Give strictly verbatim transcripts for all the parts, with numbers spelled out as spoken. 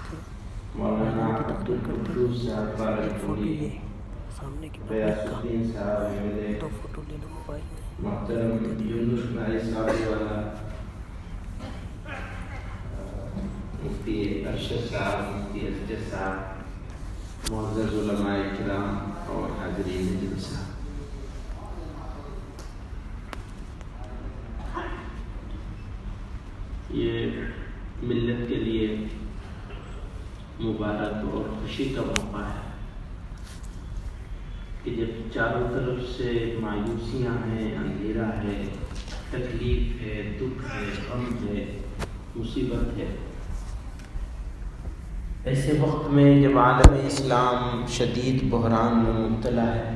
تھے بیان کی تقریر کرتے ہیں. ایک فوٹو یہ سامنے کی پبلک کا، دو فوٹو لے لو موبائل میں دے دیا. مفتی ارشد صاحب، مفتی اسجد صاحب، معزز علماء کرام اور حاضرین جلسہ، یہ ملت کے لیے مبارک اور خوشی کا موقع ہے کہ جب چاروں طرف سے مایوسیاں ہیں، اندھیرا ہے، تکلیف ہے، دکھ ہے، غم ہے، مصیبت ہے، ایسے وقت میں جب عالم اسلام شدید بحران میں مبتلا ہے،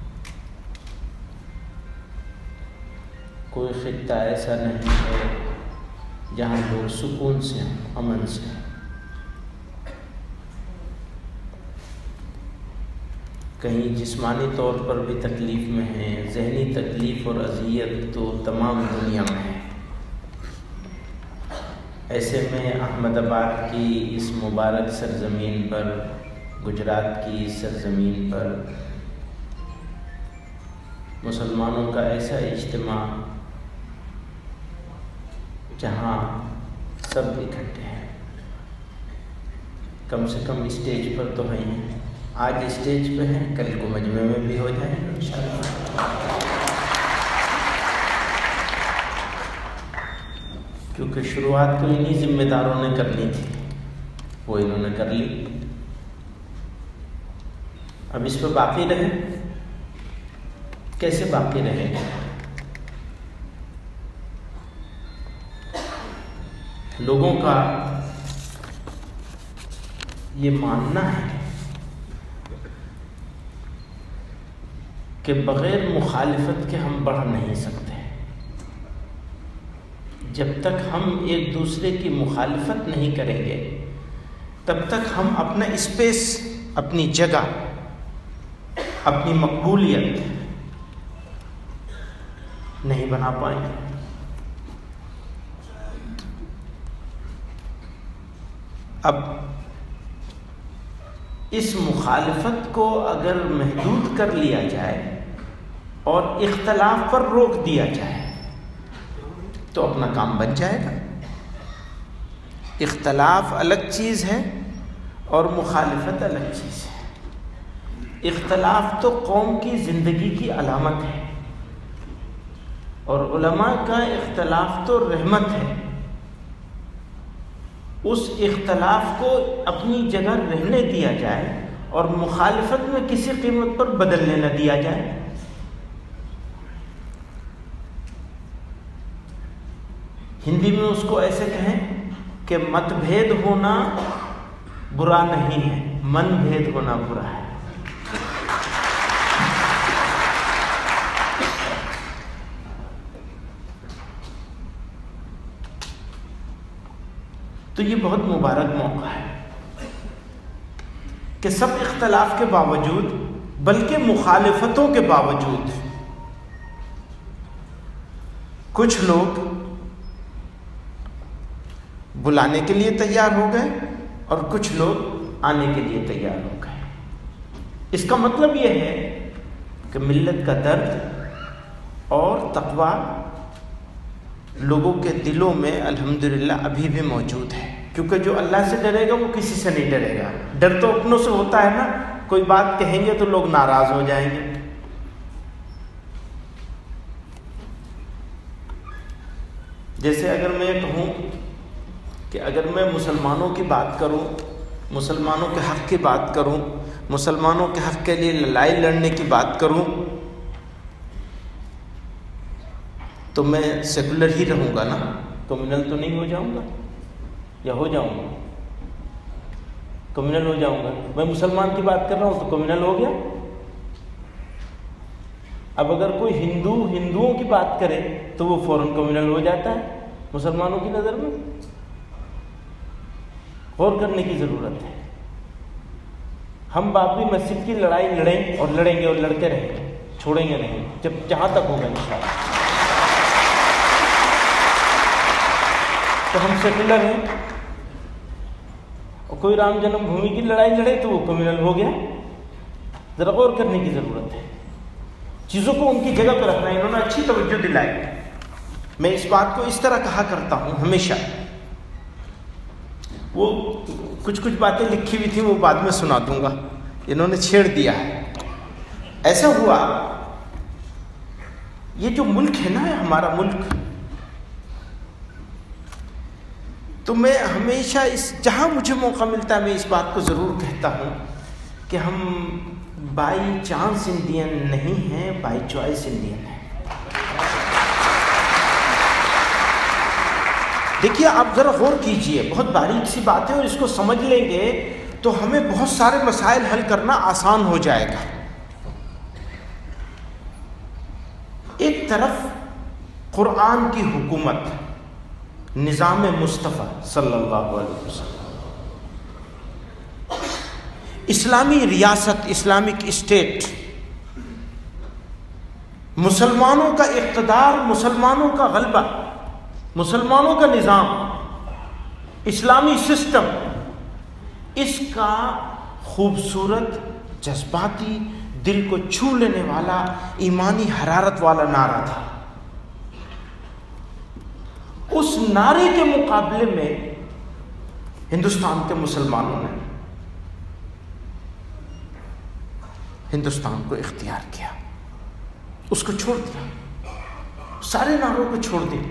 کوئی خطہ ایسا نہیں ہے جہاں لوگ سکون سے ہیں، امن سے ہیں. کہیں جسمانی طور پر بھی تکلیف میں ہیں، ذہنی تکلیف اور اذیت تو تمام دنیا میں ہے. ایسے میں احمد آباد کی اس مبارک سرزمین پر، گجرات کی اس سرزمین پر مسلمانوں کا ایسا اجتماع جہاں سب اکٹھے ہیں، کم سے کم اسٹیج پر تو ہیں. آج اسٹیج پہ ہیں، کل کو مجمع میں بھی ہو جائیں انشاءاللہ، کیونکہ شروعات تو انہی ذمہ داروں نے کرنی تھی، وہ انہوں نے کر لی. اب اس پہ باقی رہیں. کیسے باقی رہیں؟ لوگوں کا یہ ماننا ہے کہ بغیر مخالفت کے ہم بڑھ نہیں سکتے. جب تک ہم ایک دوسرے کی مخالفت نہیں کریں گے تب تک ہم اپنا اسپیس، اپنی جگہ، اپنی مقبولیت نہیں بنا پائیں گے. اب اس مخالفت کو اگر محدود کر لیا جائے اور اختلاف پر روک دیا جائے تو اپنا کام بن جائے گا. اختلاف الگ چیز ہے اور مخالفت الگ چیز ہے. اختلاف تو قوم کی زندگی کی علامت ہے اور علماء کا اختلاف تو رحمت ہے. اس اختلاف کو اپنی جگہ رہنے دیا جائے اور مخالفت میں کسی قیمت پر بدلنے نہ دیا جائے. ہندی میں اس کو ایسے کہیں کہ مت بھید ہونا برا نہیں ہے، من بھید ہونا برا ہے. تو یہ بہت مبارک موقع ہے کہ سب اختلاف کے باوجود، بلکہ مخالفتوں کے باوجود، کچھ لوگ بلانے کے لیے تیار ہو گئے اور کچھ لوگ آنے کے لیے تیار ہو گئے. اس کا مطلب یہ ہے کہ ملت کا درد اور تقویٰ لوگوں کے دلوں میں الحمدللہ ابھی بھی موجود ہے. کیونکہ جو اللہ سے ڈرے گا وہ کسی سے نہیں ڈرے گا. ڈر تو اپنوں سے ہوتا ہے نا، کوئی بات کہیں گے تو لوگ ناراض ہو جائیں گے. جیسے اگر میں کہوں کہ اگر میں مسلمانوں کی بات کروں، مسلمانوں کے حق کی بات کروں، مسلمانوں کے حق کے لیے لڑائی لڑنے کی بات کروں تو میں سیکولر ہی رہوں گا نا، کمیونل تو نہیں ہو جاؤں گا، یا ہو جاؤں گا؟ کمیونل ہو جاؤں گا. میں مسلمان کی بات کر رہا ہوں تو کمیونل ہو گیا. اب اگر کوئی ہندو ہندوؤں کی بات کرے تو وہ فوراً کمیونل ہو جاتا ہے مسلمانوں کی نظر میں. غور کرنے کی ضرورت ہے. ہم بابری مسجد کی لڑائی لڑیں اور لڑیں گے اور لڑتے رہیں گے، چھوڑیں گے نہیں جب جہاں تک ہوگا انشاءاللہ. تو ہم سیکولر ہیں اور کوئی رام جنم بھومی کی لڑائی لڑے تو وہ کمیونل ہو گیا. ذرا غور کرنے کی ضرورت ہے, چیزوں کو ان کی جگہ پہ رکھنا. انہوں نے اچھی توجہ دلائی. میں اس بات کو اس طرح کہا کرتا ہوں ہمیشہ, وہ کچھ کچھ باتیں لکھی ہوئی تھیں وہ بعد میں سنا دوں گا, انہوں نے چھیڑ دیا ہے. ایسا ہوا, یہ جو ملک ہے نا ہمارا ملک, تو میں ہمیشہ اس جہاں مجھے موقع ملتا ہے میں اس بات کو ضرور کہتا ہوں کہ ہم بائی چانس انڈین نہیں ہیں, بائی چوائس انڈین ہیں. دیکھیے آپ ذرا غور کیجئے, بہت باریک سی بات ہے, اور اس کو سمجھ لیں گے تو ہمیں بہت سارے مسائل حل کرنا آسان ہو جائے گا. ایک طرف قرآن کی حکومت, نظام مصطفیٰ صلی اللہ علیہ وسلم, اسلامی ریاست, اسلامک اسٹیٹ, مسلمانوں کا اقتدار, مسلمانوں کا غلبہ, مسلمانوں کا نظام, اسلامی سسٹم, اس کا خوبصورت, جذباتی, دل کو چھو لینے والا, ایمانی حرارت والا نعرہ تھا. اس نعرے کے مقابلے میں ہندوستان کے مسلمانوں نے ہندوستان کو اختیار کیا, اس کو چھوڑ دیا, سارے نعروں کو چھوڑ دیا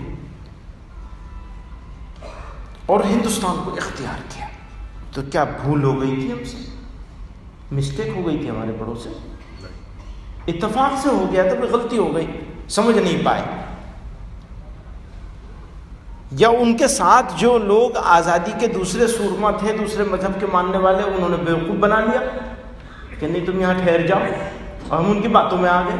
اور ہندوستان کو اختیار کیا. تو کیا بھول ہو گئی تھی ہم سے, مسٹیک ہو گئی تھی ہمارے بڑوں سے, اتفاق سے ہو گیا تھا, کوئی غلطی ہو گئی, سمجھ نہیں پائے, یا ان کے ساتھ جو لوگ آزادی کے دوسرے سورما تھے, دوسرے مذہب کے ماننے والے, انہوں نے بیوقوف بنا لیا کہ نہیں تم یہاں ٹھہر جاؤ, اور ہم ان کی باتوں میں آ گئے.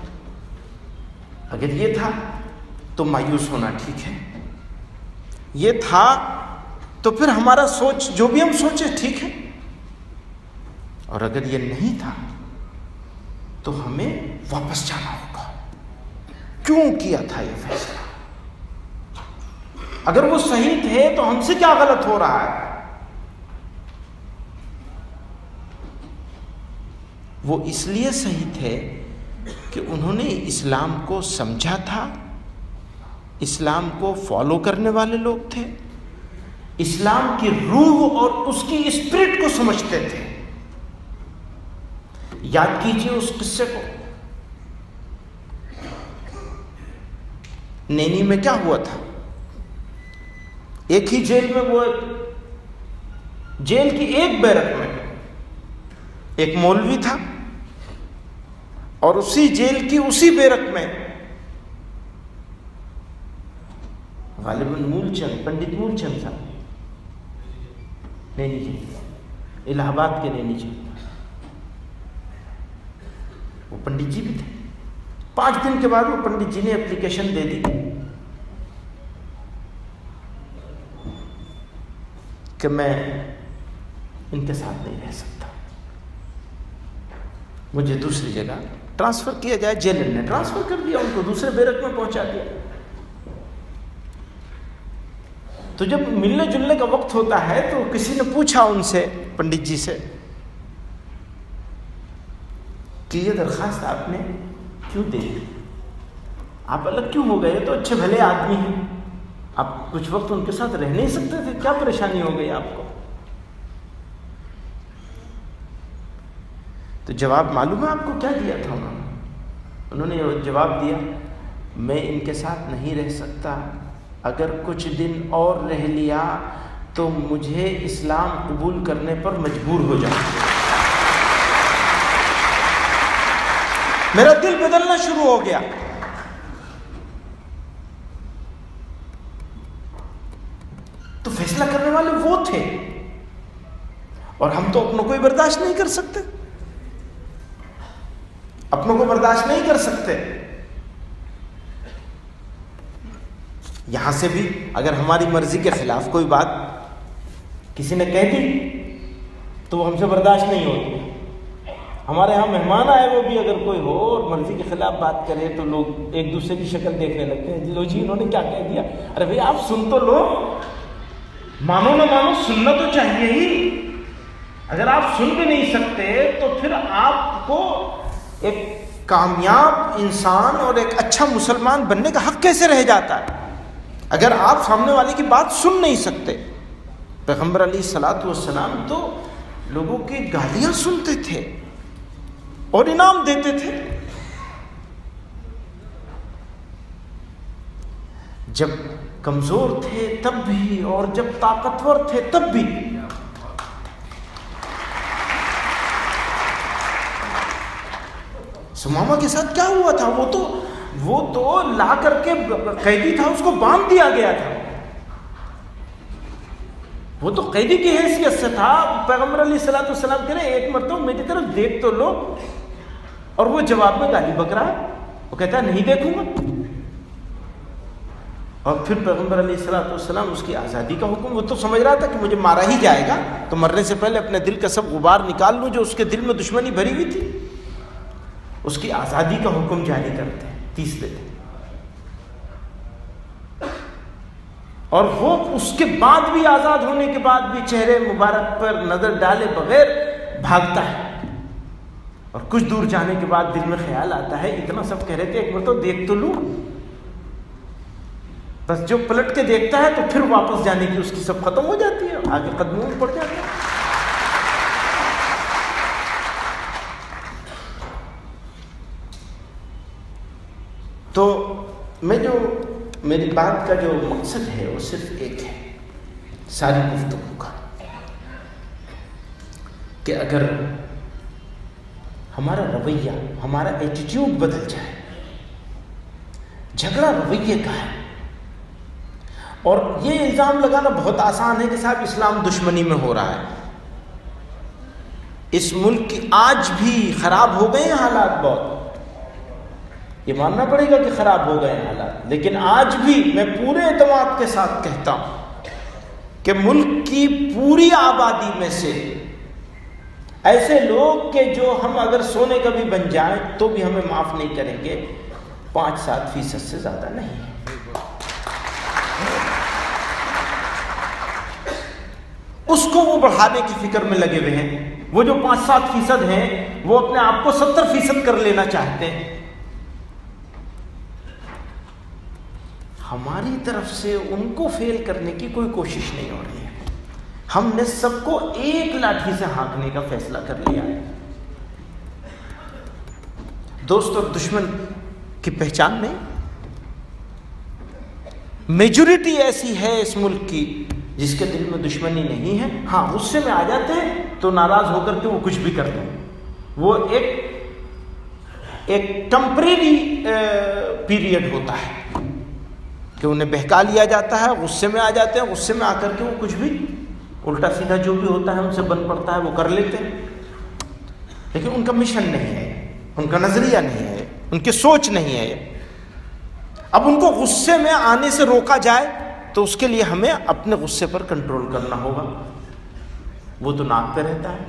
اگر یہ تھا تو مایوس ہونا ٹھیک ہے, یہ تھا تو پھر ہمارا سوچ جو بھی ہم سوچے ٹھیک ہے, اور اگر یہ نہیں تھا تو ہمیں واپس جانا ہوگا. کیوں کیا تھا یہ فیصلہ؟ اگر وہ صحیح تھے تو ہم سے کیا غلط ہو رہا ہے؟ وہ اس لیے صحیح تھے کہ انہوں نے اسلام کو سمجھا تھا, اسلام کو فالو کرنے والے لوگ تھے, اسلام کی روح اور اس کی اسپرٹ کو سمجھتے تھے. یاد کیجئے اس قصے کو, نینی میں کیا ہوا تھا. ایک ہی جیل میں, وہ جیل کی ایک بیرک میں ایک مولوی تھا, اور اسی جیل کی اسی بیرک میں غالباً مول چند, پنڈت مول چند صاحب, نینی جی, الہ آباد کے نینی جی, وہ پنڈت جی بھی تھے. پانچ دن کے بعد وہ پنڈت جی نے اپلیکیشن دے دی کہ میں ان کے ساتھ نہیں رہ سکتا, مجھے دوسری جگہ ٹرانسفر کیا جائے. جیلر نے ٹرانسفر کر دیا ان کو, دوسرے بیرک میں پہنچا دیا. تو جب ملنے جلنے کا وقت ہوتا ہے تو کسی نے پوچھا ان سے, پنڈت جی سے, کہ یہ درخواست آپ نے کیوں دے دی, آپ الگ کیوں ہو گئے؟ تو اچھے بھلے آدمی ہیں, آپ کچھ وقت ان کے ساتھ رہ نہیں سکتے تھے, کیا پریشانی ہو گئی آپ کو؟ تو جواب معلوم ہے آپ کو کیا دیا تھا انہوں نے؟ انہوں نے یہ جواب دیا, میں ان کے ساتھ نہیں رہ سکتا, اگر کچھ دن اور رہ لیا تو مجھے اسلام قبول کرنے پر مجبور ہو جاؤں, میرا دل بدلنا شروع ہو گیا. تو فیصلہ کرنے والے وہ تھے, اور ہم تو اپنوں کو ہی برداشت نہیں کر سکتے, اپنوں کو برداشت نہیں کر سکتے. یہاں سے بھی اگر ہماری مرضی کے خلاف کوئی بات کسی نے کہہ دی تو وہ ہم سے برداشت نہیں ہوتی. ہمارے ہاں مہمان آئے وہ بھی اگر کوئی ہو اور مرضی کے خلاف بات کرے تو لوگ ایک دوسرے کی شکل دیکھنے لگتے ہیں, لو جی انہوں نے کیا کہہ دیا, ارے بھائی آپ سن تو لو. مانو نہ مانو سننا تو چاہیے ہی. اگر آپ سن بھی نہیں سکتے تو پھر آپ کو ایک کامیاب انسان اور ایک اچھا مسلمان بننے کا حق کیسے رہ جاتا ہے اگر آپ سامنے والے کی بات سن نہیں سکتے؟ پیغمبر علیہ الصلوۃ والسلام تو لوگوں کی گالیاں سنتے تھے اور انعام دیتے تھے. جب کمزور تھے تب بھی اور جب طاقتور تھے تب بھی. سمامہ کے ساتھ کیا ہوا تھا؟ وہ تو وہ تو لا کر کے قیدی تھا، اس کو باندھ دیا گیا تھا. وہ تو قیدی کی حیثیت سے تھا. پیغمبر علیہ الصلوۃ والسلام کہہ رہے ایک مرتبہ میری طرف دیکھ تو لو، اور وہ جواب میں گالی بک رہا ہے. وہ کہتا ہے نہیں دیکھوں گا. اور پھر پیغمبر علیہ الصلوۃ والسلام اس کی آزادی کا حکم، وہ تو سمجھ رہا تھا کہ مجھے مارا ہی جائے گا، تو مرنے سے پہلے اپنے دل کا سب غبار نکال لوں جو اس کے دل میں دشمنی بھری ہوئی تھی. اس کی آزادی کا حکم جاری کرتے ہیں تیسرے دن. اور وہ اس کے بعد بھی، آزاد ہونے کے بعد بھی چہرے مبارک پر نظر ڈالے بغیر بھاگتا ہے. اور کچھ دور جانے کے بعد دل میں خیال آتا ہے اتنا سب کہہ رہے تھے ایک مرتبہ دیکھ تو لوں. بس جو پلٹ کے دیکھتا ہے تو پھر واپس جانے کی اس کی سب ختم ہو جاتی ہے، آگے قدموں میں پڑ جاتا ہے. تو میں جو میری بات کا جو مقصد ہے وہ صرف ایک ہے ساری گفتگو کا، کہ اگر ہمارا رویہ، ہمارا ایٹیٹیوڈ بدل جائے. جھگڑا رویے کا ہے. اور یہ الزام لگانا بہت آسان ہے کہ صاحب اسلام دشمنی میں ہو رہا ہے. اس ملک کی آج بھی خراب ہو گئے ہیں حالات بہت، یہ ماننا پڑے گا کہ خراب ہو گئے ہیں حالات، لیکن آج بھی میں پورے اعتماد کے ساتھ کہتا ہوں کہ ملک کی پوری آبادی میں سے ایسے لوگ کہ جو ہم اگر سونے کا بھی بن جائیں تو بھی ہمیں معاف نہیں کریں گے، پانچ سات فیصد سے زیادہ نہیں ہے. اس کو وہ بڑھانے کی فکر میں لگے ہوئے ہیں. وہ جو پانچ سات فیصد ہیں وہ اپنے آپ کو ستر فیصد کر لینا چاہتے ہیں. ہماری طرف سے ان کو فیل کرنے کی کوئی کوشش نہیں ہو رہی ہے. ہم نے سب کو ایک لاٹھی سے ہانکنے کا فیصلہ کر لیا ہے. دوست اور دشمن کی پہچان نہیں. میجورٹی ایسی ہے اس ملک کی جس کے دل میں دشمنی نہیں ہے. ہاں غصے میں آ جاتے ہیں تو ناراض ہو کر کے وہ کچھ بھی کرتے ہیں. وہ ایک ایک ٹمپریری پیریڈ ہوتا ہے کہ انہیں بہکا لیا جاتا ہے، غصے میں آ جاتے ہیں، غصے میں آ کر کے وہ کچھ بھی الٹا سیدھا جو بھی ہوتا ہے ان سے بن پڑتا ہے وہ کر لیتے ہیں. لیکن ان کا مشن نہیں ہے، ان کا نظریہ نہیں ہے، ان کی سوچ نہیں ہے. اب ان کو غصے میں آنے سے روکا جائے تو اس کے لیے ہمیں اپنے غصے پر کنٹرول کرنا ہوگا. وہ تو ناک پہ رہتا ہے،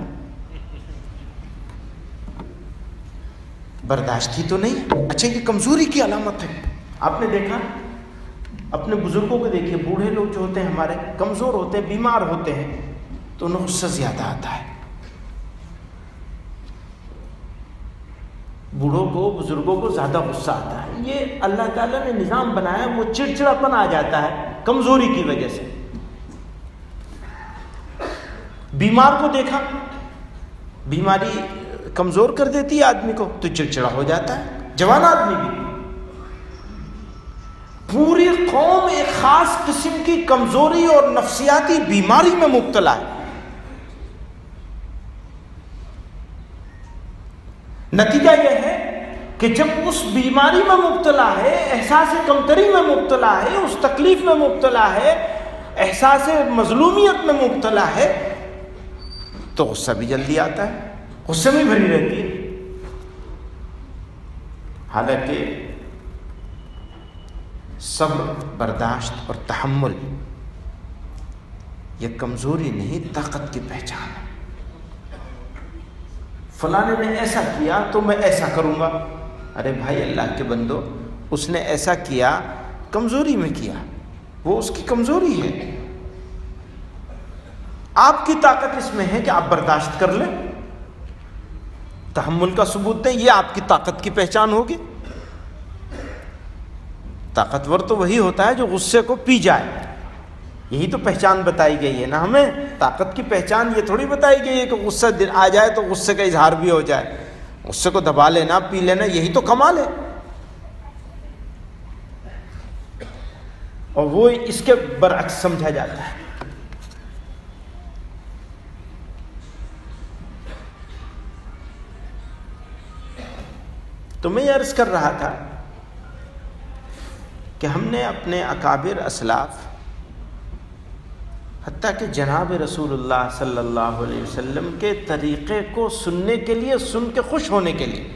برداشت ہی تو نہیں. اچھا یہ کمزوری کی علامت ہے. آپ نے دیکھا اپنے بزرگوں کو دیکھیے، بوڑھے لوگ جو ہوتے ہیں ہمارے کمزور ہوتے ہیں، بیمار ہوتے ہیں تو انہیں غصہ زیادہ آتا ہے. بوڑھوں کو، بزرگوں کو زیادہ غصہ آتا ہے. یہ اللہ تعالیٰ نے نظام بنایا، وہ چڑچڑاپن آ جاتا ہے کمزوری کی وجہ سے. بیمار کو دیکھا، بیماری کمزور کر دیتی ہے آدمی کو تو چڑچڑا ہو جاتا ہے. جوان آدمی بھی. پوری قوم ایک خاص قسم کی کمزوری اور نفسیاتی بیماری میں مبتلا ہے. نتیجہ یہ ہے کہ جب اس بیماری میں مبتلا ہے، احساس کمتری میں مبتلا ہے، اس تکلیف میں مبتلا ہے، احساس مظلومیت میں مبتلا ہے تو غصہ بھی جلدی آتا ہے، غصے میں بھری رہتی ہے. حالانکہ صبر، برداشت اور تحمل یہ کمزوری نہیں، طاقت کی پہچان ہے. فلاں نے ایسا کیا تو میں ایسا کروں گا. ارے بھائی اللہ کے بندو، اس نے ایسا کیا کمزوری میں کیا، وہ اس کی کمزوری ہے. آپ کی طاقت اس میں ہے کہ آپ برداشت کر لیں، تحمل کا ثبوت دیں، یہ آپ کی طاقت کی پہچان ہوگی۔ طاقتور تو وہی ہوتا ہے جو غصے کو پی جائے، یہی تو پہچان بتائی گئی ہے نا ہمیں۔ طاقت کی پہچان یہ تھوڑی بتائی گئی ہے کہ غصہ آ جائے تو غصے کا اظہار بھی ہو جائے، غصے کو دبا لینا، پی لینا، یہی تو کمال ہے۔ اور وہ اس کے برعکس سمجھا جاتا ہے۔ تو میں یہ عرض کر رہا تھا کہ ہم نے اپنے اکابر اسلاف، حتیٰ کہ جناب رسول اللہ صلی اللہ علیہ وسلم کے طریقے کو سننے کے لیے، سن کے خوش ہونے کے لیے،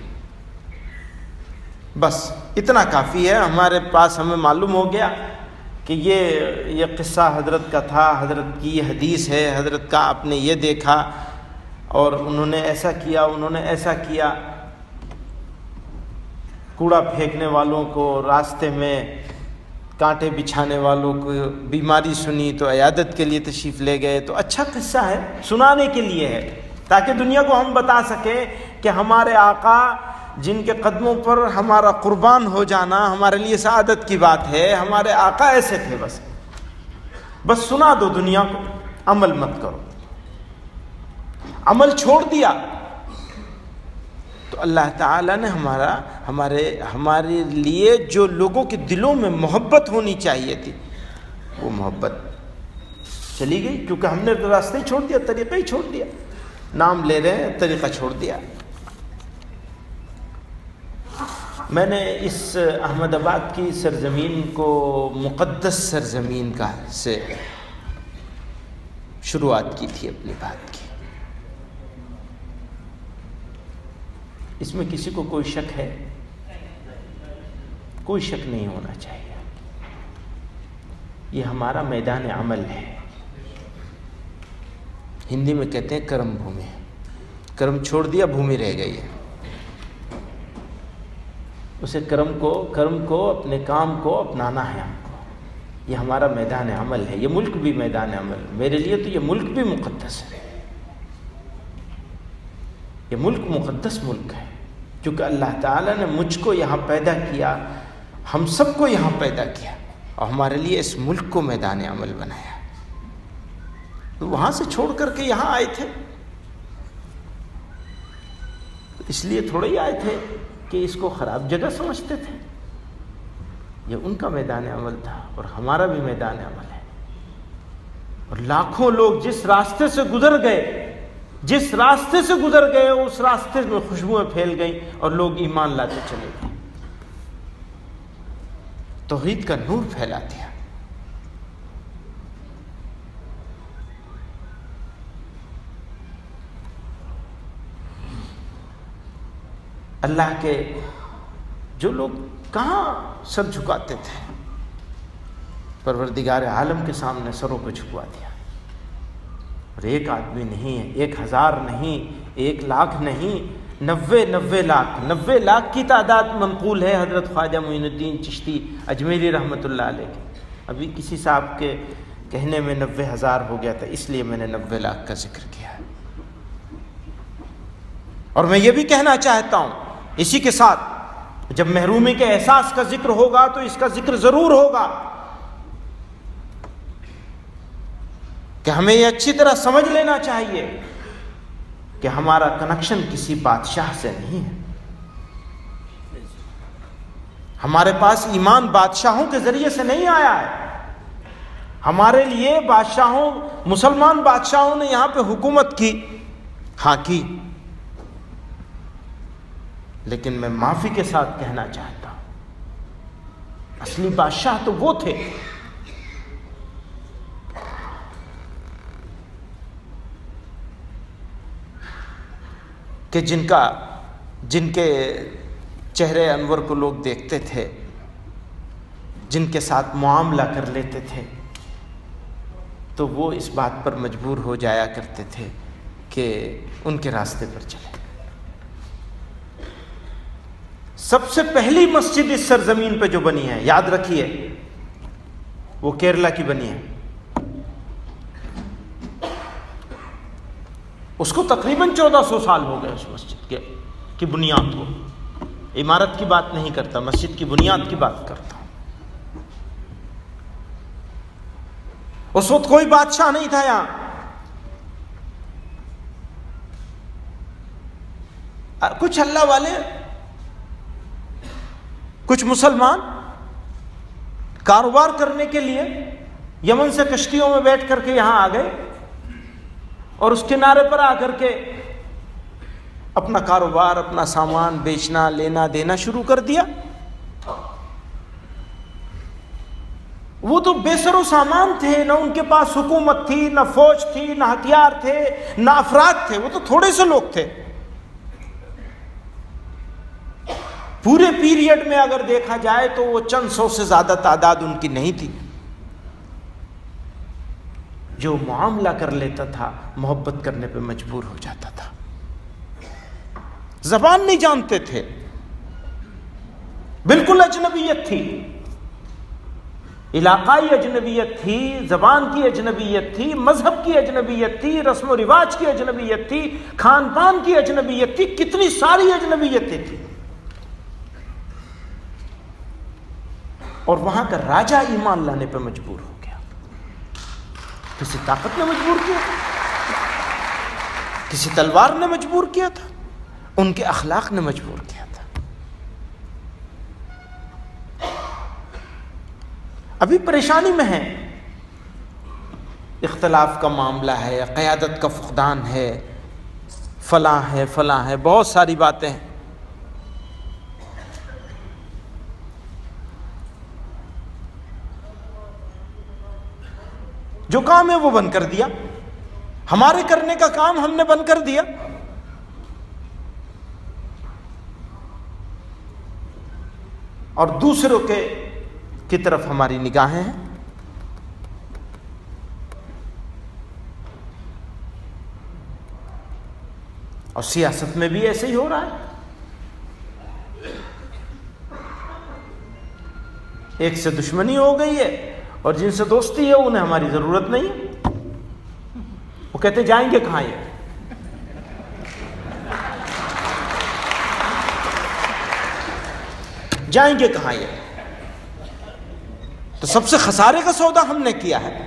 بس اتنا کافی ہے۔ ہمارے پاس ہمیں معلوم ہو گیا کہ یہ یہ قصہ حضرت کا تھا، حضرت کی یہ حدیث ہے، حضرت کا آپ نے یہ دیکھا اور انہوں نے ایسا کیا، انہوں نے ایسا کیا۔ کوڑا پھینکنے والوں کو، راستے میں کانٹے بچھانے والوں کو بیماری سنی تو عیادت کے لیے تشریف لے گئے، تو اچھا قصہ ہے، سنانے کے لیے ہے، تاکہ دنیا کو ہم بتا سکیں کہ ہمارے آقا جن کے قدموں پر ہمارا قربان ہو جانا ہمارے لیے سعادت کی بات ہے، ہمارے آقا ایسے تھے۔ بس بس سنا دو دنیا کو، عمل مت کرو۔ عمل چھوڑ دیا تو اللہ تعالیٰ نے ہمارا ہمارے ہمارے لیے جو لوگوں کے دلوں میں محبت ہونی چاہیے تھی، وہ محبت چلی گئی، کیونکہ ہم نے راستہ ہی چھوڑ دیا، طریقہ ہی چھوڑ دیا۔ نام لے رہے ہیں، طریقہ چھوڑ دیا۔ میں نے اس احمد آباد کی سرزمین کو مقدس سرزمین کا سے شروعات کی تھی اپنی بات کی۔ اس میں کسی کو کوئی شک ہے؟ کوئی شک نہیں ہونا چاہیے۔ یہ ہمارا میدان عمل ہے، ہندی میں کہتے ہیں کرم بھومی۔ کرم چھوڑ دیا، بھومی رہ گئی ہے۔ اسے کرم کو کرم کو اپنے کام کو اپنانا ہے ہم کو۔ یہ ہمارا میدان عمل ہے، یہ ملک بھی میدان عمل، میرے لیے تو یہ ملک بھی مقدس ہے۔ یہ ملک مقدس ملک ہے، کیونکہ اللہ تعالیٰ نے مجھ کو یہاں پیدا کیا، ہم سب کو یہاں پیدا کیا، اور ہمارے لیے اس ملک کو میدان عمل بنایا۔ تو وہاں سے چھوڑ کر کے یہاں آئے تھے، اس لیے تھوڑے ہی آئے تھے کہ اس کو خراب جگہ سمجھتے تھے۔ یہ ان کا میدان عمل تھا اور ہمارا بھی میدان عمل ہے۔ اور لاکھوں لوگ جس راستے سے گزر گئے جس راستے سے گزر گئے اس راستے میں خوشبوئیں پھیل گئیں اور لوگ ایمان لاتے چلے گئے، توحید کا نور پھیلا دیا۔ اللہ کے جو لوگ کہاں سر جھکاتے تھے، پروردگار عالم کے سامنے سروں کو جھکوا دیا۔ اور ایک آدمی نہیں ہے، ایک ہزار نہیں، ایک لاکھ نہیں، نوے نوے لاکھ نوے لاکھ کی تعداد منقول ہے حضرت خواجہ معین الدین چشتی اجمیری رحمۃ اللہ علیہ کی۔ ابھی کسی صاحب کے کہنے میں نوے ہزار ہو گیا تھا، اس لیے میں نے نوے لاکھ کا ذکر کیا۔ اور میں یہ بھی کہنا چاہتا ہوں اسی کے ساتھ، جب محرومی کے احساس کا ذکر ہوگا تو اس کا ذکر ضرور ہوگا کہ ہمیں یہ اچھی طرح سمجھ لینا چاہیے کہ ہمارا کنیکشن کسی بادشاہ سے نہیں ہے۔ ہمارے پاس ایمان بادشاہوں کے ذریعے سے نہیں آیا ہے۔ ہمارے لیے بادشاہوں مسلمان بادشاہوں نے یہاں پہ حکومت کی، ہاں کی، لیکن میں معافی کے ساتھ کہنا چاہتا ہوں اصلی بادشاہ تو وہ تھے کہ جن کا جن کے چہرے انور کو لوگ دیکھتے تھے، جن کے ساتھ معاملہ کر لیتے تھے تو وہ اس بات پر مجبور ہو جایا کرتے تھے کہ ان کے راستے پر چلے۔ سب سے پہلی مسجد اس سرزمین پہ جو بنی ہے، یاد رکھیے، وہ کیرلا کی بنی ہے۔ اس کو تقریباً چودہ سو سال ہو گئے اس مسجد کے کی بنیاد کو. عمارت کی بات نہیں کرتا، مسجد کی بنیاد کی بات کرتا ہوں. اس وقت کوئی بادشاہ نہیں تھا یہاں. کچھ اللہ والے، کچھ مسلمان کاروبار کرنے کے لیے یمن سے کشتیوں میں بیٹھ کر کے یہاں آ گئے اور اس کنارے پر آ کر کے اپنا کاروبار، اپنا سامان بیچنا، لینا دینا شروع کر دیا. وہ تو بے سر و سامان تھے، نہ ان کے پاس حکومت تھی، نہ فوج تھی، نہ ہتھیار تھے، نہ افراد تھے. وہ تو تھوڑے سے لوگ تھے. پورے پیریڈ میں اگر دیکھا جائے تو وہ چند سو سے زیادہ تعداد ان کی نہیں تھی. جو معاملہ کر لیتا تھا محبت کرنے پہ مجبور ہو جاتا تھا. زبان نہیں جانتے تھے، بالکل اجنبیت تھی، علاقائی اجنبیت تھی، زبان کی اجنبیت تھی، مذہب کی اجنبیت تھی، رسم و رواج کی اجنبیت تھی، کھان پان کی اجنبیت تھی، کتنی ساری اجنبیتیں تھیں. اور وہاں کا راجہ ایمان لانے پہ مجبور ہو گیا. کسی طاقت نے مجبور کیا تھا، کسی تلوار نے مجبور کیا تھا، ان کے اخلاق نے مجبور کیا تھا. ابھی پریشانی میں ہے، اختلاف کا معاملہ ہے، قیادت کا فقدان ہے، فلاں ہے فلاں ہے، بہت ساری باتیں ہیں. جو کام ہے وہ بند کر دیا، ہمارے کرنے کا کام ہم نے بند کر دیا. اور دوسروں کے کی طرف ہماری نگاہیں ہیں. اور سیاست میں بھی ایسے ہی ہو رہا ہے. ایک سے دشمنی ہو گئی ہے اور جن سے دوستی ہے انہیں ہماری ضرورت نہیں ہے. وہ کہتے جائیں گے کہاں یہ؟ جائیں گے کہاں یہ؟ تو سب سے خسارے کا سودا ہم نے کیا ہے.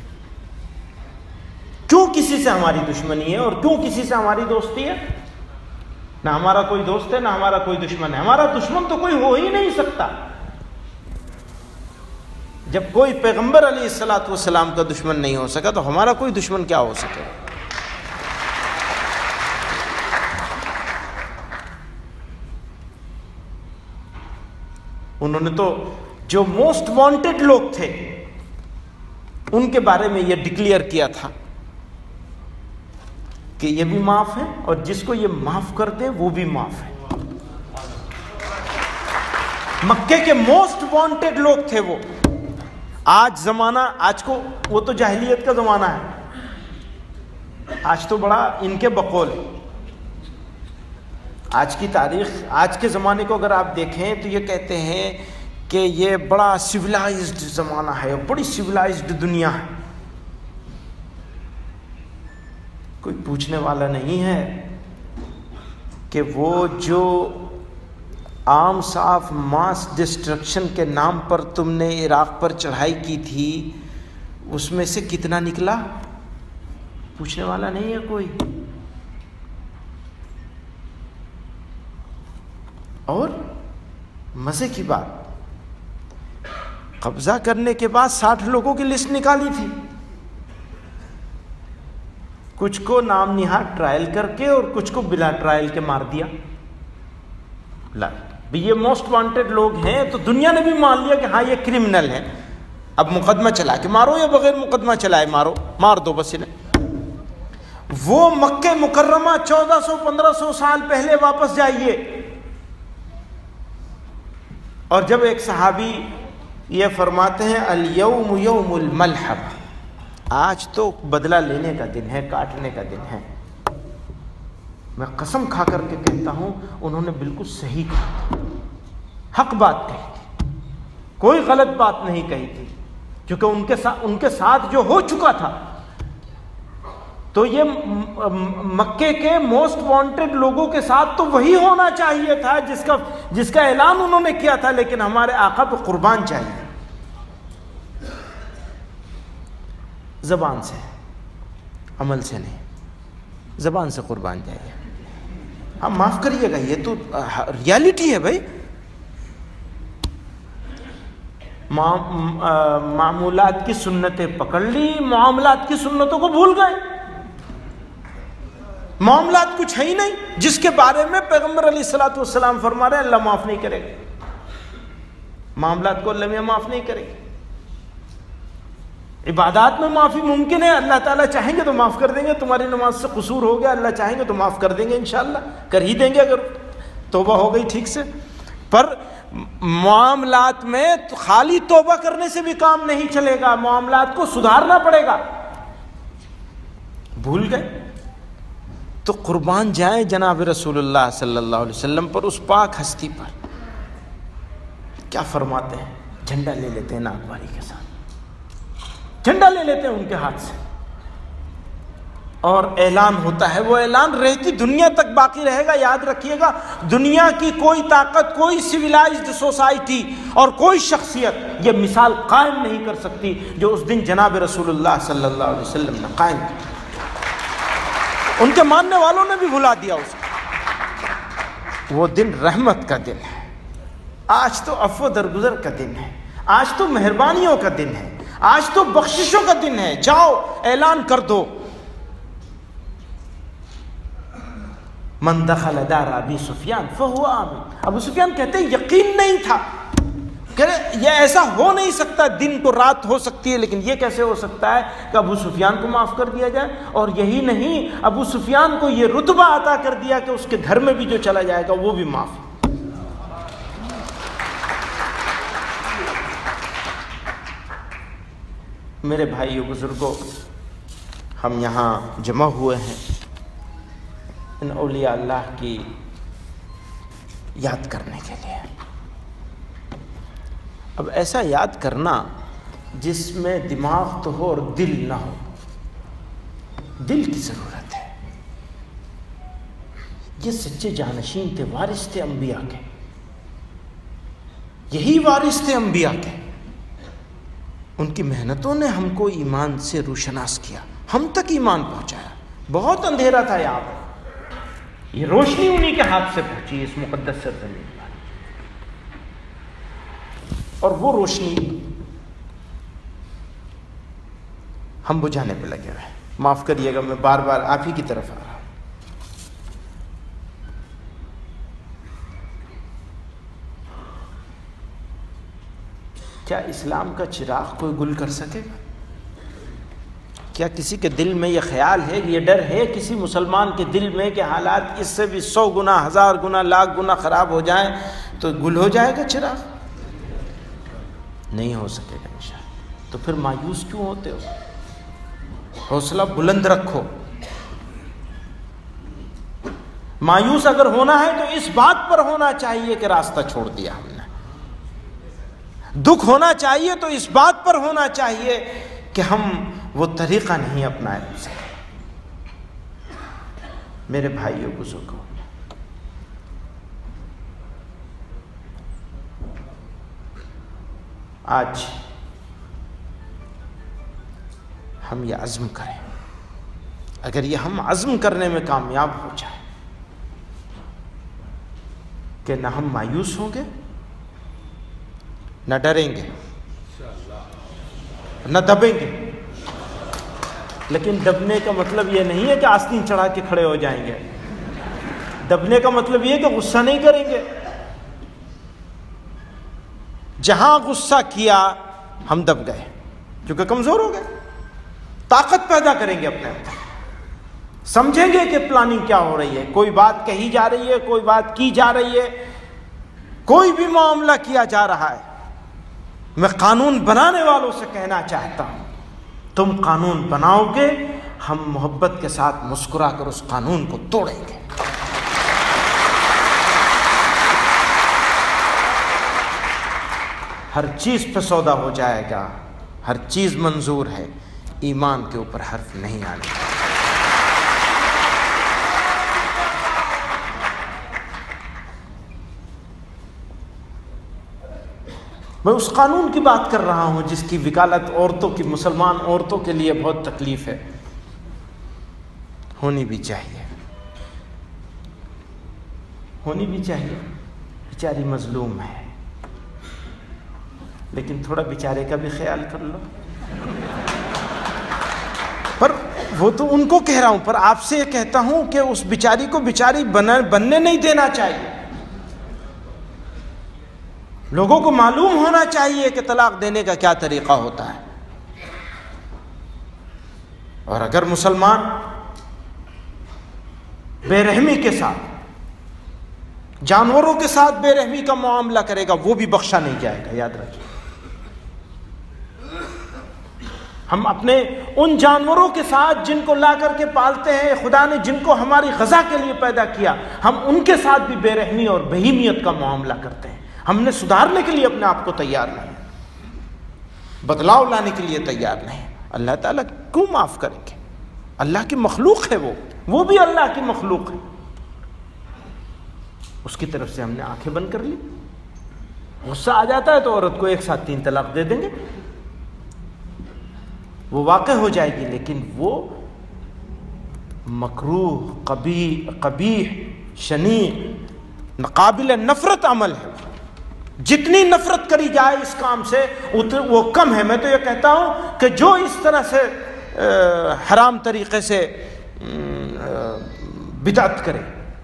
کیوں کسی سے ہماری دشمنی ہے اور کیوں کسی سے ہماری دوستی ہے؟ نہ ہمارا کوئی دوست ہے، نہ ہمارا کوئی دشمن ہے. ہمارا دشمن تو کوئی ہو ہی نہیں سکتا. جب کوئی پیغمبر علیہ الصلوۃ والسلام کا دشمن نہیں ہو سکا تو ہمارا کوئی دشمن کیا ہو سکے؟ انہوں نے تو جو موسٹ وانٹڈ لوگ تھے ان کے بارے میں یہ ڈکلیئر کیا تھا کہ یہ بھی معاف ہے اور جس کو یہ معاف کر دے وہ بھی معاف ہے. مکے کے موسٹ وانٹڈ لوگ تھے وہ. آج زمانہ، آج کو وہ تو جاہلیت کا زمانہ ہے، آج تو بڑا ان کے بقول. آج کی تاریخ، آج کے زمانے کو اگر آپ دیکھیں تو یہ کہتے ہیں کہ یہ بڑا سویلائزڈ زمانہ ہے، بڑی سویلائزڈ دنیا ہے. کوئی پوچھنے والا نہیں ہے کہ وہ جو عام صاف ماس ڈسٹرکشن کے نام پر تم نے عراق پر چڑھائی کی تھی اس میں سے کتنا نکلا؟ پوچھنے والا نہیں ہے کوئی. اور مزے کی بات، قبضہ کرنے کے بعد ساٹھ لوگوں کی لسٹ نکالی تھی. کچھ کو نام نہاد ٹرائل کر کے اور کچھ کو بلا ٹرائل کے مار دیا. لا بھی یہ موسٹ وانٹڈ لوگ ہیں تو دنیا نے بھی مان لیا کہ ہاں یہ کرمنل ہیں. اب مقدمہ چلا کے مارو یا بغیر مقدمہ چلائے مارو، مار دو بس انہیں. وہ مکہ مکرمہ چودہ سو پندرہ سو سال پہلے واپس جائیے. اور جب ایک صحابی یہ فرماتے ہیں الیوم یوم الملحمہ، آج تو بدلہ لینے کا دن ہے، کاٹنے کا دن ہے. میں قسم کھا کر کے کہتا ہوں انہوں نے بالکل صحیح کہا، حق بات کہی تھی، کوئی غلط بات نہیں کہی تھی. کیونکہ ان کے ساتھ ان کے ساتھ جو ہو چکا تھا تو یہ مکے کے موسٹ وانٹڈ لوگوں کے ساتھ تو وہی ہونا چاہیے تھا جس کا جس کا اعلان انہوں نے کیا تھا، لیکن ہمارے آقا کو قربان چاہیے، زبان سے، عمل سے نہیں، زبان سے قربان چاہیے. ہاں معاف کریے گا، یہ تو ریالٹی ہے بھائی. معمولات کی سنتیں پکڑ لی، معاملات کی سنتوں کو بھول گئے. معاملات کچھ ہے ہی نہیں جس کے بارے میں پیغمبر علیہ الصلوۃ والسلام فرما رہے ہیں اللہ معاف نہیں کرے گا. معاملات کو اللہ میاں معاف نہیں کرے گا. عبادات میں معافی ممکن ہے، اللہ تعالیٰ چاہیں گے تو معاف کر دیں گے. تمہاری نماز سے قصور ہو گیا، اللہ چاہیں گے تو معاف کر دیں گے، انشاءاللہ کر ہی دیں گے اگر توبہ ہو گئی ٹھیک سے. پر معاملات میں خالی توبہ کرنے سے بھی کام نہیں چلے گا، معاملات کو سدھارنا پڑے گا. بھول گئے تو قربان جائیں جناب رسول اللہ صلی اللہ علیہ وسلم پر، اس پاک ہستی پر. کیا فرماتے ہیں؟ جھنڈا لے لیتے ہیں ناگواری کے ساتھ، جھنڈا لے لیتے ہیں ان کے ہاتھ سے، اور اعلان ہوتا ہے. وہ اعلان رہتی دنیا تک باقی رہے گا. یاد رکھیے گا، دنیا کی کوئی طاقت، کوئی سویلائزڈ سوسائٹی اور کوئی شخصیت یہ مثال قائم نہیں کر سکتی جو اس دن جناب رسول اللہ صلی اللہ علیہ وسلم نے قائم کی. ان کے ماننے والوں نے بھی بھلا دیا اس کو. وہ دن رحمت کا دن ہے. آج تو عفو درگزر کا دن ہے، آج تو مہربانیوں کا دن ہے، آج تو بخششوں کا دن ہے. جاؤ اعلان کر دو. من دخل دار ابی سفیان فہو آمن. ابو سفیان کہتے ہیں یقین نہیں تھا کہ یہ ایسا ہو نہیں سکتا، دن کو رات ہو سکتی ہے لیکن یہ کیسے ہو سکتا ہے کہ ابو سفیان کو معاف کر دیا جائے. اور یہی نہیں، ابو سفیان کو یہ رتبہ عطا کر دیا کہ اس کے گھر میں بھی جو چلا جائے گا وہ بھی معاف. میرے بھائیو بزرگوں، ہم یہاں جمع ہوئے ہیں ان اولیاء اللہ کی یاد کرنے کے لیے. اب ایسا یاد کرنا جس میں دماغ تو ہو اور دل نہ ہو. دل کی ضرورت ہے. یہ سچے جانشین تھے، وارث تھے انبیاء کے. یہی وارث تھے انبیاء کے. ان کی محنتوں نے ہم کو ایمان سے روشناس کیا، ہم تک ایمان پہنچایا. بہت اندھیرا تھا یہاں پر، یہ روشنی انہی کے ہاتھ سے پہنچی اس مقدس سرزمین پر. اور وہ روشنی ہم بجھانے پہ لگے ہوئے ہیں. معاف کریے گا، میں بار بار آپ ہی کی طرف آ رہا ہوں. کیا اسلام کا چراغ کوئی گل کر سکے گا؟ کیا کسی کے دل میں یہ خیال ہے، یہ ڈر ہے کسی مسلمان کے دل میں کہ حالات اس سے بھی سو گنا، ہزار گنا، لاکھ گنا خراب ہو جائیں تو گل ہو جائے گا چراغ؟ نہیں ہو سکے گا انشاءاللہ. تو پھر مایوس کیوں ہوتے ہو؟ حوصلہ بلند رکھو. مایوس اگر ہونا ہے تو اس بات پر ہونا چاہیے کہ راستہ چھوڑ دیا ہم نے. دکھ ہونا چاہیے تو اس بات پر ہونا چاہیے کہ ہم وہ طریقہ نہیں اپنائے سکے. میرے بھائیوں بزرگوں، آج ہم یہ عزم کریں. اگر یہ ہم عزم کرنے میں کامیاب ہو جائیں کہ نہ ہم مایوس ہوں گے، نہ ڈریں گے، نہ دبیں گے. لیکن دبنے کا مطلب یہ نہیں ہے کہ آستین چڑھا کے کھڑے ہو جائیں گے. دبنے کا مطلب یہ ہے کہ غصہ نہیں کریں گے. جہاں غصہ کیا ہم دب گئے کیونکہ کمزور ہو گئے. طاقت پیدا کریں گے اپنے اندر. سمجھیں گے کہ پلاننگ کیا ہو رہی ہے، کوئی بات کہی جا رہی ہے، کوئی بات کی جا رہی ہے، کوئی بھی معاملہ کیا جا رہا ہے. میں قانون بنانے والوں سے کہنا چاہتا ہوں، تم قانون بناؤ گے، ہم محبت کے ساتھ مسکرا کر اس قانون کو توڑیں گے. ہر چیز پہ سودا ہو جائے گا، ہر چیز منظور ہے، ایمان کے اوپر حرف نہیں آنے گا. میں اس قانون کی بات کر رہا ہوں جس کی وکالت عورتوں کی، مسلمان عورتوں کے لیے بہت تکلیف ہے، ہونی بھی چاہیے، ہونی بھی چاہیے. بیچاری مظلوم ہے، لیکن تھوڑا بیچارے کا بھی خیال کر لو. پر وہ تو ان کو کہہ رہا ہوں، پر آپ سے یہ کہتا ہوں کہ اس بیچاری کو بیچاری بننے نہیں دینا چاہیے. لوگوں کو معلوم ہونا چاہیے کہ طلاق دینے کا کیا طریقہ ہوتا ہے. اور اگر مسلمان بے رحمی کے ساتھ، جانوروں کے ساتھ بے رحمی کا معاملہ کرے گا، وہ بھی بخشا نہیں جائے گا، یاد رکھیے. ہم اپنے ان جانوروں کے ساتھ جن کو لا کر کے پالتے ہیں، خدا نے جن کو ہماری غذا کے لیے پیدا کیا، ہم ان کے ساتھ بھی بے رحمی اور بہیمیت کا معاملہ کرتے ہیں. ہم نے سدھارنے کے لیے اپنے آپ کو تیار نہیں، بدلاؤ لانے کے لیے تیار نہیں. اللہ تعالیٰ کیوں معاف کریں گے؟ اللہ کی مخلوق ہے، وہ وہ بھی اللہ کی مخلوق ہے. اس کی طرف سے ہم نے آنکھیں بند کر لی. غصہ آ جاتا ہے تو عورت کو ایک ساتھ تین طلاق دے دیں گے، وہ واقع ہو جائے گی. لیکن وہ مکروہ، قبیح، قبیح، شنیع، قابل نفرت عمل ہے. جتنی نفرت کری جائے اس کام سے وہ کم ہے. میں تو یہ کہتا ہوں کہ جو اس طرح سے حرام طریقے سے بدعت کرے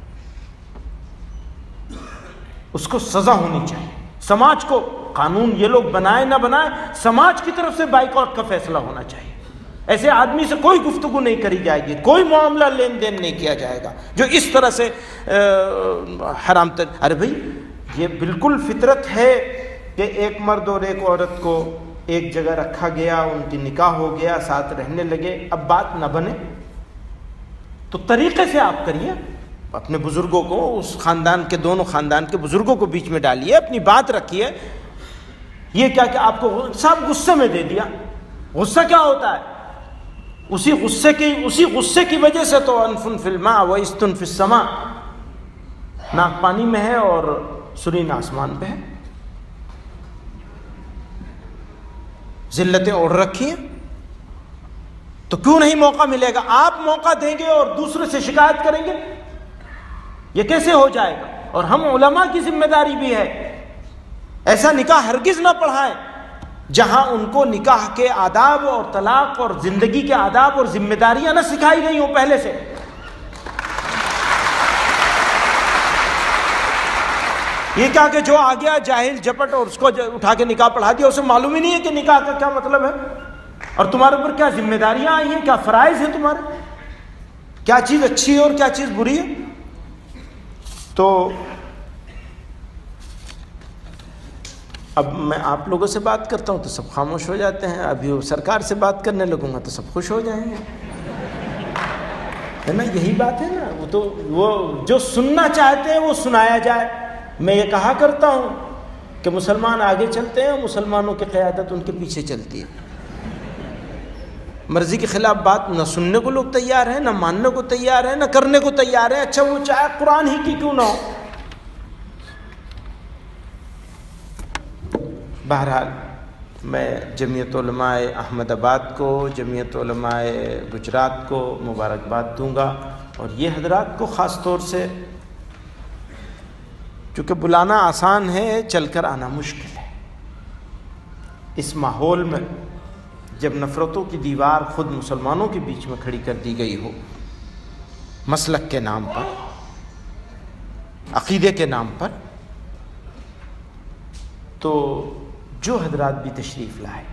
اس کو سزا ہونی چاہیے. سماج کو قانون یہ لوگ بنائے نہ بنائے، سماج کی طرف سے بائیکاٹ کا فیصلہ ہونا چاہیے. ایسے آدمی سے کوئی گفتگو نہیں کری جائے گی، کوئی معاملہ لین دین نہیں کیا جائے گا جو اس طرح سے حرام تر. ارے بھائی یہ بالکل فطرت ہے کہ ایک مرد اور ایک عورت کو ایک جگہ رکھا گیا، ان کی نکاح ہو گیا، ساتھ رہنے لگے. اب بات نہ بنے تو طریقے سے آپ کریے. اپنے بزرگوں کو، اس خاندان کے، دونوں خاندان کے بزرگوں کو بیچ میں ڈالیے، اپنی بات رکھیے. یہ کیا کہ آپ کو صاحب غصے میں دے دیا. غصہ کیا ہوتا ہے؟ اسی غصے کی اسی غصے کی وجہ سے تو انفن فی الماء و استن فی السماء، ناک پانی میں ہے اور سرین آسمان پہ ہے. ذلتیں اوڑھ رکھی ہیں تو کیوں نہیں موقع ملے گا؟ آپ موقع دیں گے اور دوسرے سے شکایت کریں گے، یہ کیسے ہو جائے گا؟ اور ہم علماء کی ذمہ داری بھی ہے، ایسا نکاح ہرگز نہ پڑھائیں جہاں ان کو نکاح کے آداب اور طلاق اور زندگی کے آداب اور ذمہ داریاں نہ سکھائی گئی ہوں پہلے سے. یہ کیا کہ جو آ گیا جاہل جپٹ اور اس کو اٹھا کے نکاح پڑھا دیا، اسے معلوم ہی نہیں ہے کہ نکاح کا کیا مطلب ہے اور تمہارے اوپر کیا ذمہ داریاں آئی ہیں، کیا فرائض ہیں تمہارے، کیا چیز اچھی ہے اور کیا چیز بری ہے. تو اب میں آپ لوگوں سے بات کرتا ہوں تو سب خاموش ہو جاتے ہیں. ابھی وہ سرکار سے بات کرنے لگوں گا تو سب خوش ہو جائیں گے، ہے نا؟ یہی بات ہے نا. وہ تو وہ جو سننا چاہتے ہیں وہ سنایا جائے. میں یہ کہا کرتا ہوں کہ مسلمان آگے چلتے ہیں، مسلمانوں کی قیادت ان کے پیچھے چلتی ہے. مرضی کے خلاف بات نہ سننے کو لوگ تیار ہیں، نہ ماننے کو تیار ہیں، نہ کرنے کو تیار ہیں. اچھا وہ چاہے قرآن ہی کی کیوں نہ ہو. بہرحال میں جمعیت علماء احمد آباد کو، جمعیت علماء گجرات کو مبارکباد دوں گا. اور یہ حضرات کو خاص طور سے، چونکہ بلانا آسان ہے، چل کر آنا مشکل ہے. اس ماحول میں جب نفرتوں کی دیوار خود مسلمانوں کے بیچ میں کھڑی کر دی گئی ہو، مسلک کے نام پر، عقیدے کے نام پر، تو جو حضرات بھی تشریف لائے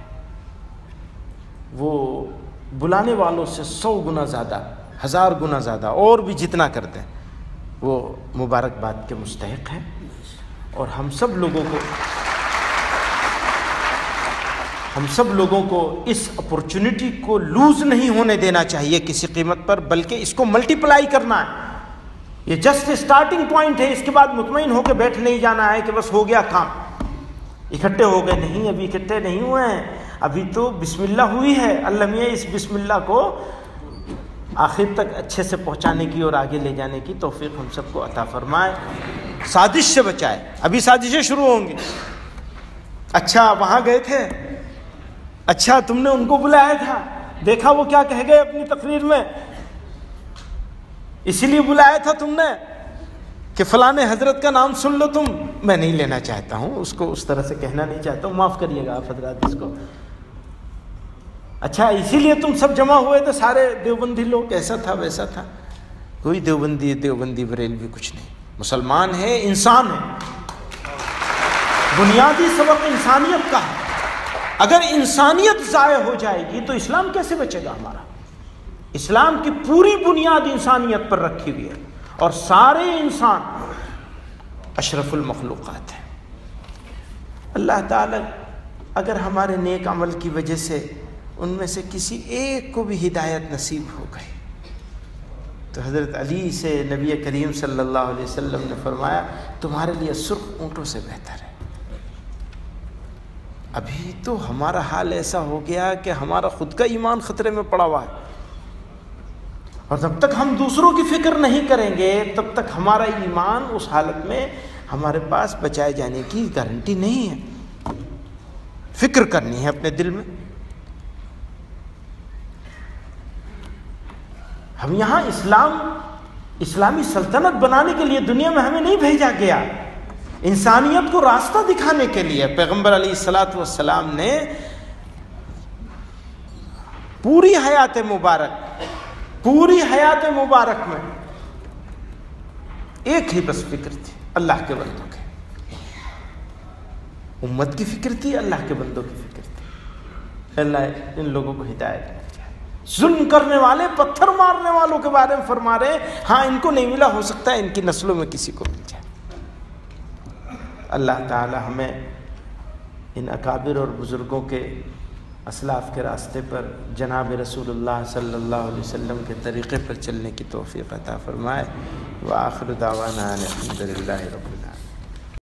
وہ بلانے والوں سے سو گنا زیادہ، ہزار گنا زیادہ، اور بھی جتنا کرتے ہیں وہ مبارکباد کے مستحق ہیں. اور ہم سب لوگوں کو ہم سب لوگوں کو اس اپورچونٹی کو لوز نہیں ہونے دینا چاہیے کسی قیمت پر، بلکہ اس کو ملٹی پلائی کرنا ہے. یہ جسٹ اسٹارٹنگ پوائنٹ ہے. اس کے بعد مطمئن ہو کے بیٹھ نہیں جانا ہے کہ بس ہو گیا کام، اکٹھے ہو گئے. نہیں، ابھی اکٹھے نہیں ہوئے ہیں، ابھی تو بسم اللہ ہوئی ہے. اللہ میاں اس بسم اللہ کو آخر تک اچھے سے پہنچانے کی اور آگے لے جانے کی توفیق ہم سب کو عطا فرمائے. سازش سے بچائے. ابھی سازشیں شروع ہوں گی. اچھا وہاں گئے تھے، اچھا تم نے ان کو بلایا تھا، دیکھا وہ کیا کہہ گئے اپنی تقریر میں، اسی لیے بلایا تھا تم نے کہ فلاں حضرت کا نام سن لو تم. میں نہیں لینا چاہتا ہوں اس کو، اس طرح سے کہنا نہیں چاہتا ہوں، معاف کریے گا آپ حضرات اس کو. اچھا اسی لیے تم سب جمع ہوئے تھے سارے دیوبندی لوگ، ایسا تھا ویسا تھا. کوئی دیوبندی دیوبندی بریلوی کچھ نہیں، مسلمان ہے، انسان ہے. بنیادی سبق انسانیت کا ہے. اگر انسانیت ضائع ہو جائے گی تو اسلام کیسے بچے گا ہمارا؟ اسلام کی پوری بنیاد انسانیت پر رکھی ہوئی ہے، اور سارے انسان اشرف المخلوقات ہیں. اللہ تعالی اگر ہمارے نیک عمل کی وجہ سے ان میں سے کسی ایک کو بھی ہدایت نصیب ہو گئی تو حضرت علی سے نبی کریم صلی اللہ علیہ وسلم نے فرمایا تمہارے لیے سرخ اونٹوں سے بہتر ہے. ابھی تو ہمارا حال ایسا ہو گیا کہ ہمارا خود کا ایمان خطرے میں پڑا ہوا ہے، اور جب تک ہم دوسروں کی فکر نہیں کریں گے تب تک ہمارا ایمان اس حالت میں ہمارے پاس بچائے جانے کی گارنٹی نہیں ہے. فکر کرنی ہے اپنے دل میں. ہم یہاں اسلام اسلامی سلطنت بنانے کے لیے دنیا میں ہمیں نہیں بھیجا گیا، انسانیت کو راستہ دکھانے کے لیے. پیغمبر علیہ الصلاۃ والسلام نے پوری حیات مبارک پوری حیات مبارک میں ایک ہی بس فکر تھی، اللہ کے بندوں کی. امت کی فکر تھی، اللہ کے بندوں کی فکر تھی. اللہ ان لوگوں کو ہدایت دے. ظلم کرنے والے، پتھر مارنے والوں کے بارے میں فرما رہے ہیں ہاں ان کو نہیں ملا، ہو سکتا ہے ان کی نسلوں میں کسی کو مل جائے. اللہ تعالی ہمیں ان اکابر اور بزرگوں کے اسلاف کے راستے پر جناب رسول اللہ صلی اللہ علیہ وسلم کے طریقے پر چلنے کی توفیق عطا فرمائے. وآخر دعوانا الحمد للہ رب العالمین.